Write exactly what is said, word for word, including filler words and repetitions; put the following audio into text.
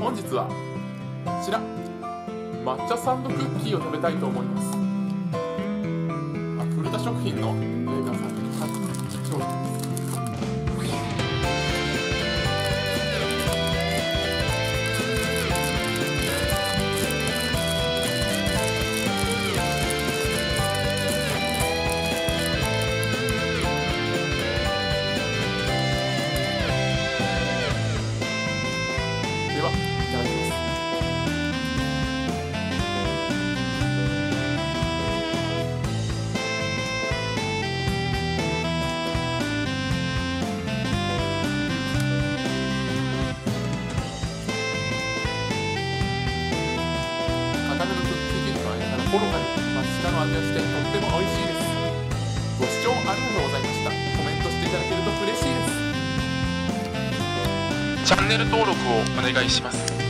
本日はこちら抹茶サンドクッキーを食べたいと思います。あ、古田食品のメーカーさんの商品です。では、いただきます。固めのクッキー生地の間からほのかに抹茶の味がしてとっても美味しいです。ご視聴ありがとうございました。コメントしていただけると嬉しいです。チャンネル登録をお願いします。